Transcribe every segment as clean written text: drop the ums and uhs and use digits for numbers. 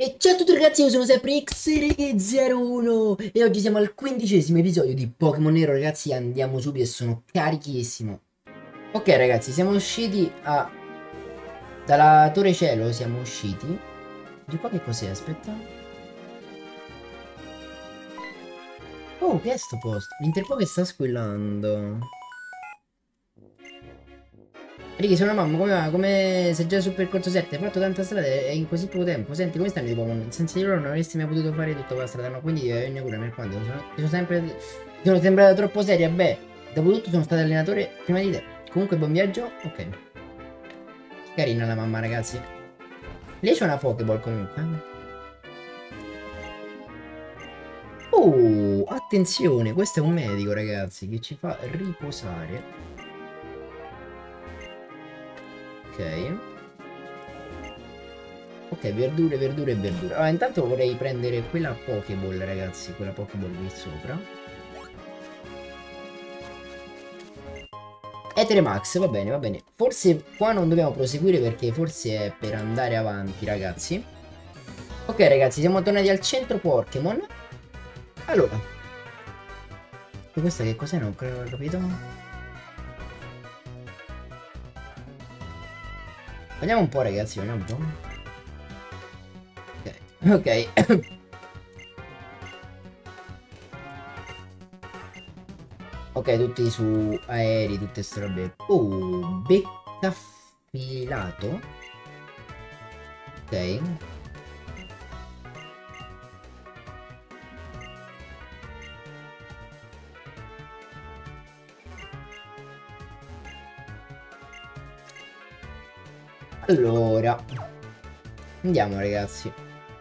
E ciao a tutti ragazzi, io sono sempre XRG01 e oggi siamo al 15° episodio di Pokémon Nero, ragazzi, andiamo subito e sono carichissimo. Ok ragazzi, siamo usciti dalla Torre Cielo, siamo usciti. Di qua che cos'è? Aspetta. Oh, che è sto posto? L'Interpo che sta squillando. Ricky, sono una mamma, come va? Come sei già sul percorso 7? Hai fatto tanta strada e in così poco tempo. Senti, come stanno i Pokémon? Senza di loro non avresti mai potuto fare tutta quella strada, no? Quindi vieni pure, mi raccomando. Ti sono sembrata troppo seria. Beh, dopotutto sono stato allenatore prima di te. Comunque, buon viaggio. Ok. Carina la mamma, ragazzi. Lei c'ha una Pokéball comunque. Oh, attenzione, questo è un medico, ragazzi, che ci fa riposare. Ok. Ok, verdure, verdure e verdure. Allora, intanto vorrei prendere quella Pokéball, ragazzi. Quella Pokéball qui sopra. Etere Max, va bene, va bene. Forse qua non dobbiamo proseguire perché forse è per andare avanti, ragazzi. Ok, ragazzi, siamo tornati al centro Pokémon. Allora. Questa che cos'è? Non ho capito. Vediamo un po', ragazzi, vediamo un po'. Ok, ok. Ok, tutti su aerei, tutte ste robe. Oh, becca filato. Ok. Allora. Andiamo, ragazzi.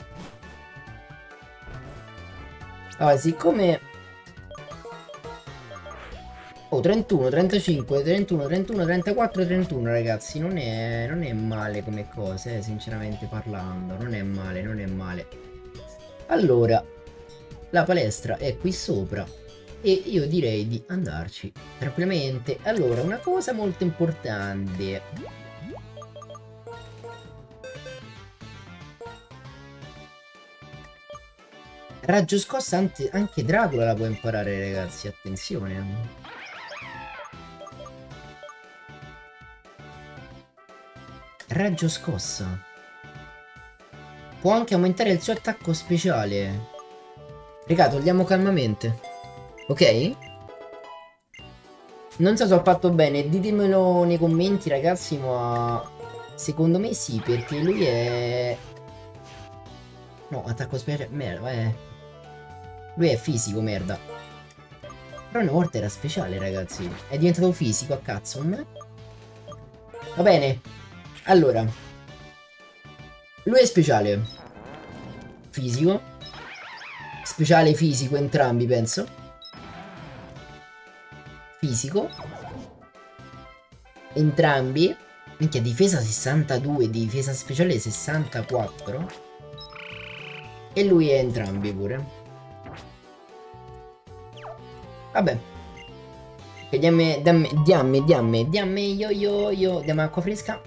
Allora, siccome... Oh, 31, 35, 31, 31, 34, 31, ragazzi. Non è male come cose, sinceramente parlando. Non è male, non è male. Allora, la palestra è qui sopra. E io direi di andarci tranquillamente. Allora, una cosa molto importante. Raggio scossa anche Dracula la può imparare, ragazzi. Attenzione. Raggio scossa. Può anche aumentare il suo attacco speciale. Raga, togliamo calmamente. Ok? Non so se ho fatto bene, ditemelo nei commenti, ragazzi, ma secondo me sì, perché lui è... No, attacco speciale... Merda, lui è fisico, merda. Però una volta era speciale, ragazzi. È diventato fisico a cazzo. Va bene. Allora. Lui è speciale. Fisico. Speciale fisico entrambi, penso. Fisico. Entrambi. Minchia, difesa 62, difesa speciale 64. E lui è entrambi pure. Vabbè. E diamme, io. Diamo acqua fresca.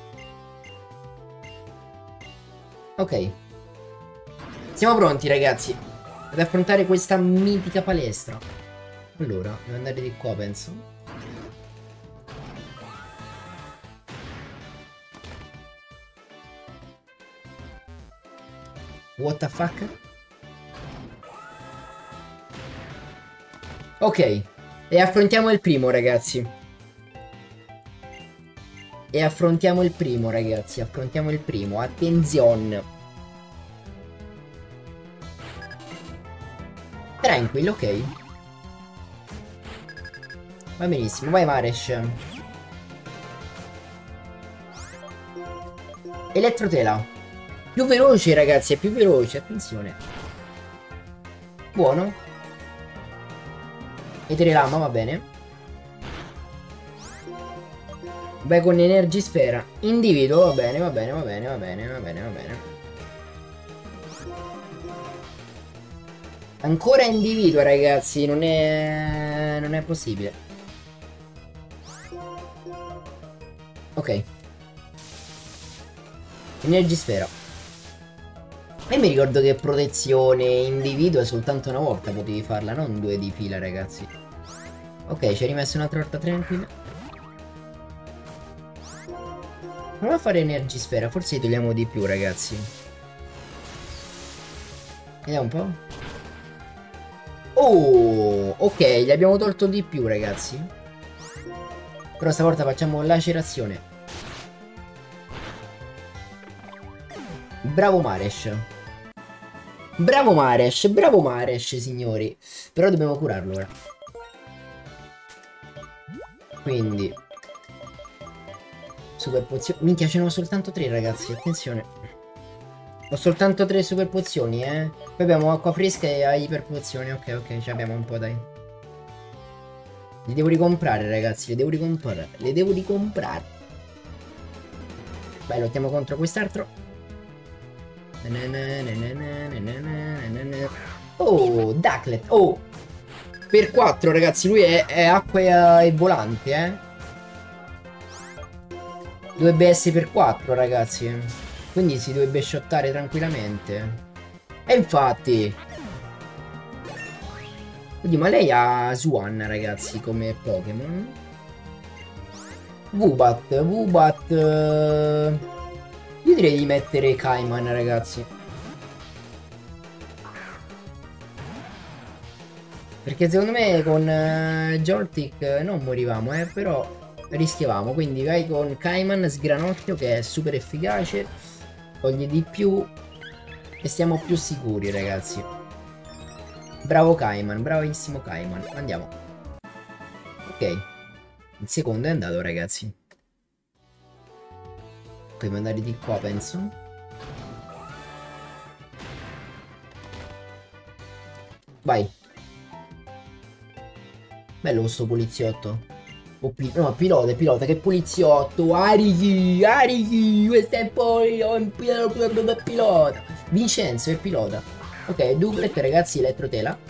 Ok. Siamo pronti, ragazzi, ad affrontare questa mitica palestra. Allora, devo andare di qua, penso. What the fuck? Ok. E affrontiamo il primo, ragazzi. Affrontiamo il primo. Attenzione. Tranquillo, ok. Va benissimo, vai Maresh. Elettrotela. Più veloce, ragazzi, è più veloce, attenzione. Buono. Eterelama, va bene. Vai con Energisfera. Individuo, va bene. Ancora individuo, ragazzi, non è possibile. Ok. Energisfera. E mi ricordo che protezione individuo soltanto una volta potevi farla, non due di fila, ragazzi. Ok, ci hai rimesso una torta tranquilla. Prova a fare energisfera, forse togliamo di più, ragazzi. Vediamo un po'. Oh, ok, gli abbiamo tolto di più, ragazzi. Però stavolta facciamo lacerazione. Bravo Maresh. Bravo Maresh, signori. Però dobbiamo curarlo ora. Quindi super pozioni. Minchia, ce ne ho soltanto 3, ragazzi, attenzione. Ho soltanto 3 super pozioni, eh. Poi abbiamo acqua fresca e iper pozioni. Ok, ok, ce abbiamo un po', dai. Li devo ricomprare, ragazzi, li devo ricomprare. Li devo ricomprare. Vai, lottiamo contro quest'altro. Oh, Ducklet. Oh, per 4, ragazzi, lui è acqua e volante, eh. Dovrebbe essere per 4, ragazzi. Quindi si dovrebbe shottare tranquillamente. E infatti. Oddio, ma lei ha Swan, ragazzi, come Pokémon. Wubat. Io direi di mettere Kaiman, ragazzi. Perché secondo me con Joltik non morivamo, però rischiavamo. Quindi vai con Kaiman, Sgranocchio, che è super efficace. Toglie di più. E stiamo più sicuri, ragazzi. Bravo Kaiman, bravissimo Kaiman. Andiamo. Ok. Il secondo è andato, ragazzi. Dobbiamo andare di qua, penso. Vai. Bello questo poliziotto. No, pilota, che poliziotto. Arichi, questo è poi un pilota. Vincenzo è pilota. Ok, Doublet, ragazzi, elettrotela.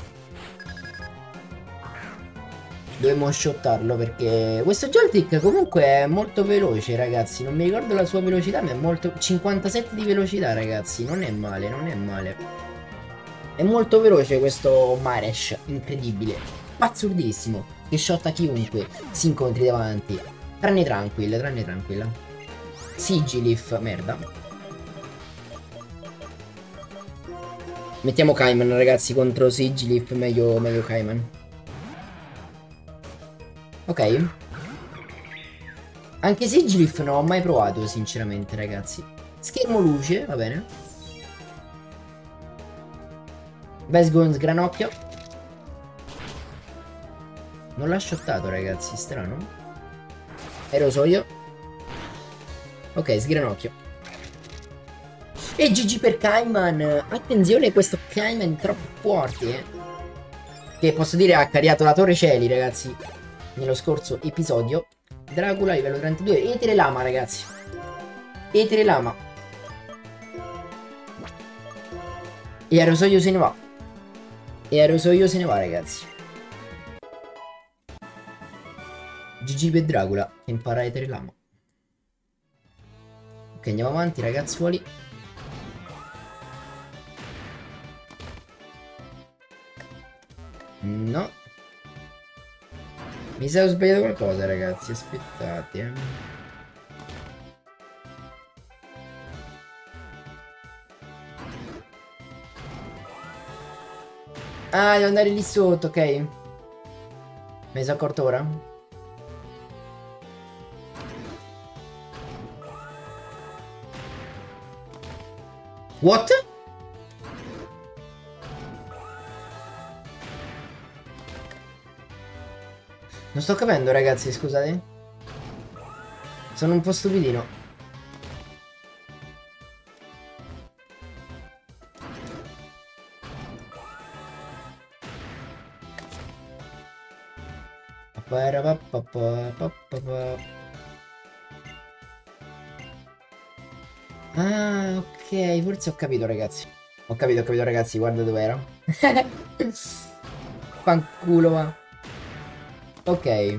Dovremmo shottarlo perché questo Joltik comunque è molto veloce, ragazzi. Non mi ricordo la sua velocità, ma è molto... 57 di velocità, ragazzi. Non è male, non è male. È molto veloce questo Maresh, incredibile. Pazzurdissimo. Che shotta chiunque si incontri davanti. Tranne tranquilla. Sigilif, merda. Mettiamo Kaiman, ragazzi, contro Sigilif, meglio Kaiman. Ok. Anche Sigilif non ho mai provato, sinceramente, ragazzi. Schermo luce, va bene. Vesgon sgranocchio. Non l'ha shottato, ragazzi, strano. Aerosoio. Ok, sgranocchio. E GG per Kaiman. Attenzione, questo Kaiman è troppo forte, eh. Che posso dire ha cariato la Torre Cieli, ragazzi. Nello scorso episodio. Dracula, livello 32. Etere Lama, ragazzi. Etere Lama. E Aerosoio se ne va. Ragazzi. GG per Dracula, che impara Etere Lama. Ok, andiamo avanti, ragazzuoli. No. Mi sa che ho sbagliato qualcosa, ragazzi. Aspettate. Ah, devo andare lì sotto, ok. Me ne sono accorto ora. What? Non sto capendo, ragazzi, scusate. Sono un po' stupidino. Ah, ok, forse ho capito, ragazzi. Ho capito, ragazzi, guarda dove ero. Fanculo, ma. Ok.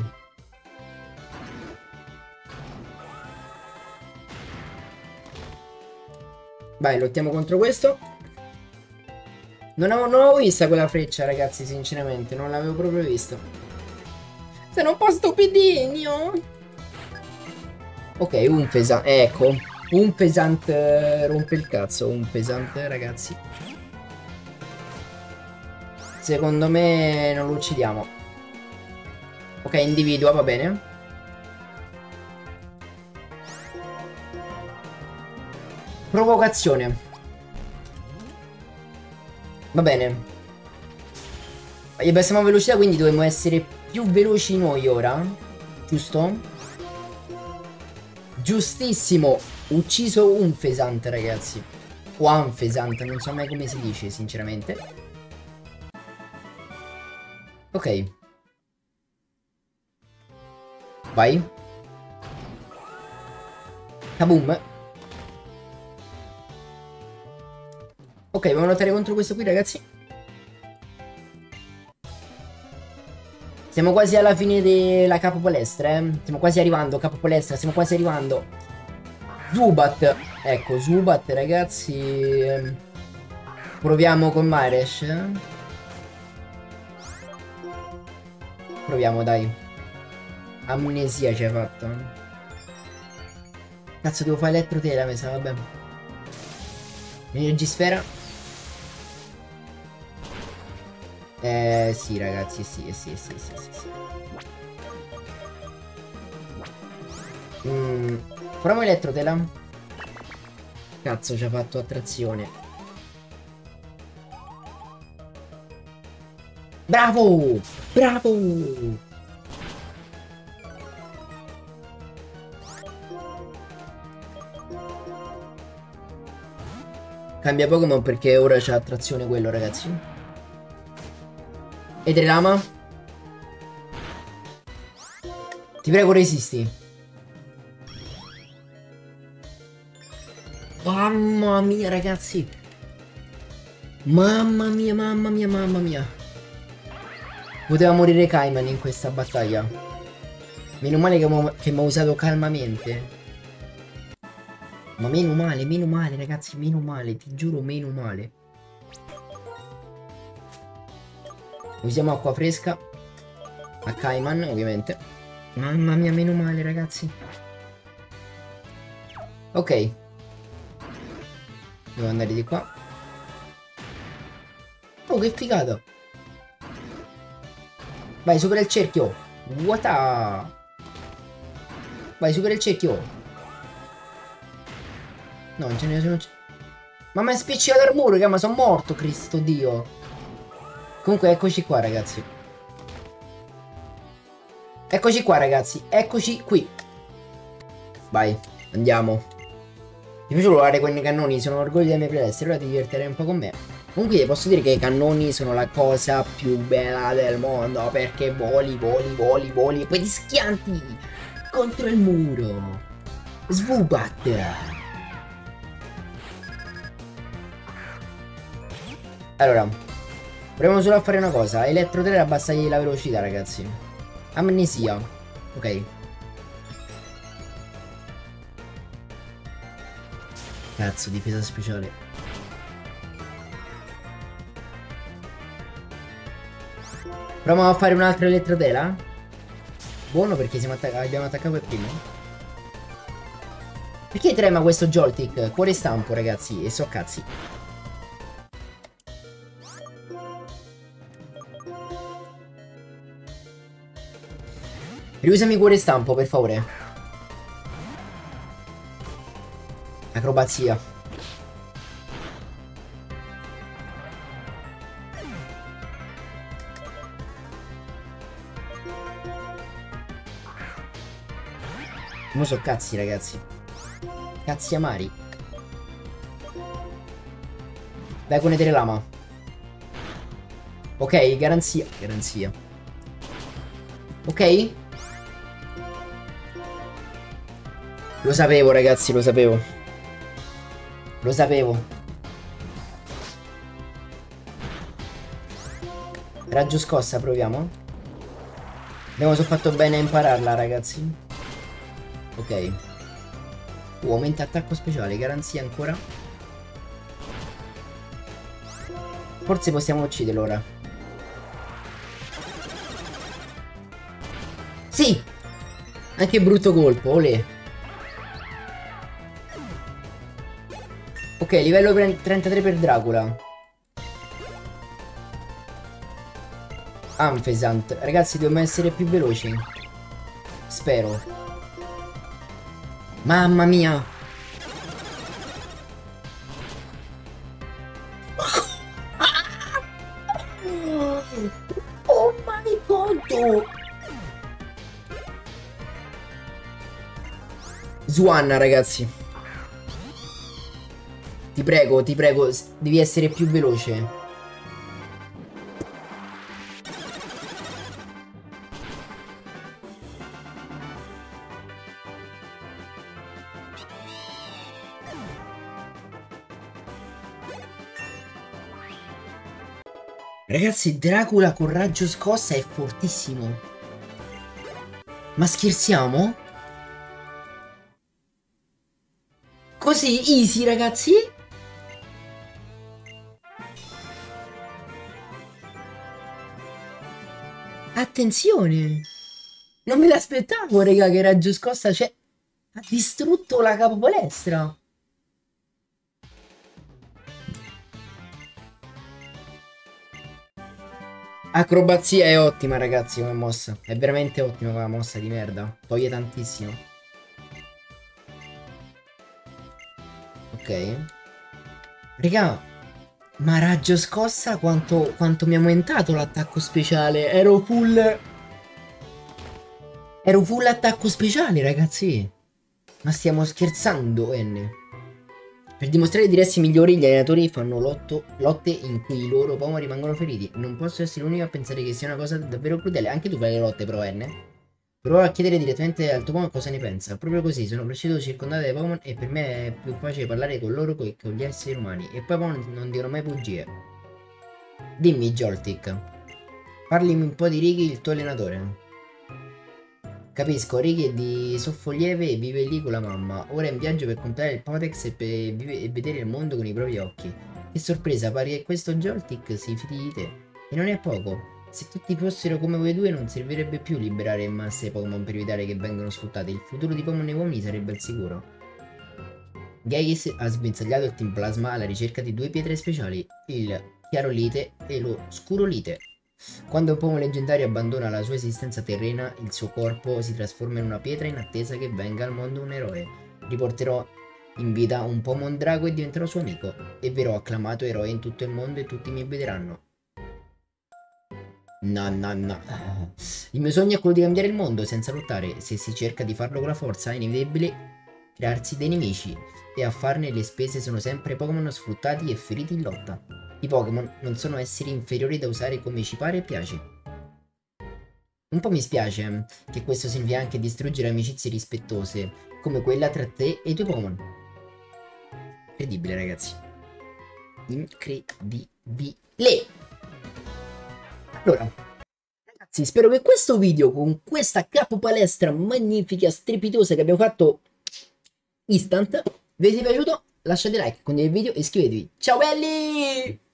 Vai, lottiamo contro questo. Non avevo vista quella freccia, ragazzi, sinceramente. Non l'avevo proprio vista. Sono un po' stupidino. Ok, un pesante. Ecco. Un pesante rompe il cazzo. Un pesante, ragazzi. Secondo me non lo uccidiamo. Ok, individua, va bene. Provocazione. Va bene. Gli abbassiamo velocità, quindi dovremmo essere più veloci noi ora. Giusto? Giustissimo. Ucciso un fesante, ragazzi. O un fesante, non so mai come si dice, sinceramente. Ok. Vai. Kaboom. Ok, dobbiamo lottare contro questo qui, ragazzi. Siamo quasi alla fine della capo palestra, eh. Stiamo quasi arrivando, capo palestra, stiamo quasi arrivando. Zubat. Ecco, Zubat, ragazzi. Proviamo con Maresh. Proviamo, dai. Amnesia ci hai fatto. Cazzo, devo fare elettrotela, mi sa, vabbè. Energisfera. Sì, ragazzi, sì. Proviamo elettrotela. Cazzo, ci ha fatto attrazione. Bravo! Bravo! Cambia Pokémon perché ora c'ha attrazione quello, ragazzi. Edrelama. Ti prego, resisti. Mamma mia, ragazzi. Mamma mia. Poteva morire Kaiman in questa battaglia. Meno male che mi ha usato calmamente. Ma meno male, ragazzi, meno male, ti giuro, meno male. Usiamo acqua fresca. A Kaiman, ovviamente. Mamma mia, meno male, ragazzi. Ok. Devo andare di qua. Oh, che figata. Vai, supera il cerchio. Wata. Vai, supera il cerchio. No, non ce ne sono. Ma mi è spiccicato il muro, raga, ma sono morto, Cristo Dio. Comunque, eccoci qua, ragazzi. Eccoci qua, ragazzi. Eccoci qui. Vai, andiamo. Mi piace volare con i cannoni, sono orgoglio delle mie playlist. Ora ti divertirei un po' con me. Comunque posso dire che i cannoni sono la cosa più bella del mondo. Perché voli e poi ti schianti contro il muro. Swoobat. Allora, proviamo solo a fare una cosa. Elettrotere, abbassagli la velocità, ragazzi. Amnesia. Ok. Cazzo, difesa speciale. Proviamo a fare un'altra elettrodela. Buono perché abbiamo attaccato per primo. Perché trema questo Joltik? Cuore stampo, ragazzi. E so cazzi. Riusami cuore stampo, per favore. Acrobazia. Non so cazzi, ragazzi. Cazzi amari. Dai con Eterelama. Ok, garanzia. Garanzia. Ok? Lo sapevo, ragazzi, lo sapevo. Lo sapevo. Raggio scossa, proviamo. Abbiamo fatto bene a impararla, ragazzi. Ok. Aumenta attacco speciale, garanzia ancora. Forse possiamo ucciderlo ora. Sì! Anche brutto colpo, olè. Ok, livello 33 per Dracula. Amphesant. Ragazzi, dobbiamo essere più veloci. Spero. Mamma mia. Oh my god. Swanna, ragazzi. Ti prego, devi essere più veloce. Ragazzi, Dracula con raggio scossa è fortissimo. Ma scherziamo? Così, easy, ragazzi? Attenzione! Non me l'aspettavo, raga, che raggio scossa c'è. Ha distrutto la capopalestra. Acrobazia è ottima, ragazzi, come mossa. È veramente ottima quella mossa di merda. Toglie tantissimo. Ok. Raga, ma raggio scossa quanto mi ha aumentato l'attacco speciale. Ero full attacco speciale, ragazzi. Ma stiamo scherzando, N. Per dimostrare di essere migliori, gli allenatori fanno lotte in cui i loro Pokémon rimangono feriti. Non posso essere l'unico a pensare che sia una cosa davvero crudele. Anche tu fai le lotte, però, N. Prova a chiedere direttamente al tuo Pokémon cosa ne pensa. Proprio così, sono cresciuto circondato dai Pokémon e per me è più facile parlare con loro che con gli esseri umani. E poi Pokémon non dicono mai bugie. Dimmi, Joltik. Parlami un po' di Ricky, il tuo allenatore. Capisco, Ricky è di Soffoglieve e vive lì con la mamma. Ora è in viaggio per comprare il Potex e vedere il mondo con i propri occhi. Che sorpresa, pare che questo Joltik si fidi di te. E non è poco. Se tutti fossero come voi due non servirebbe più liberare masse Pokémon per evitare che vengano sfruttati. Il futuro di Pokémon e uomini sarebbe al sicuro. Geis ha sbersagliato il Team Plasma alla ricerca di due pietre speciali, il Chiarolite e lo Scurolite. Quando un Pokémon leggendario abbandona la sua esistenza terrena, il suo corpo si trasforma in una pietra in attesa che venga al mondo un eroe. Riporterò in vita un Pokémon drago e diventerò suo amico. E verrò acclamato eroe in tutto il mondo e tutti mi vedranno. No, no, no. Il mio sogno è quello di cambiare il mondo senza lottare. Se si cerca di farlo con la forza, è inevitabile crearsi dei nemici. E a farne le spese sono sempre Pokémon sfruttati e feriti in lotta. I Pokémon non sono esseri inferiori da usare come ci pare e piace. Un po' mi spiace che questo significa anche distruggere amicizie rispettose, come quella tra te e i tuoi Pokémon. Incredibile, ragazzi. Incredibile. Allora, ragazzi, spero che questo video con questa capo palestra magnifica, strepitosa che abbiamo fatto instant vi sia piaciuto. Lasciate like, condividete il video e iscrivetevi. Ciao belli!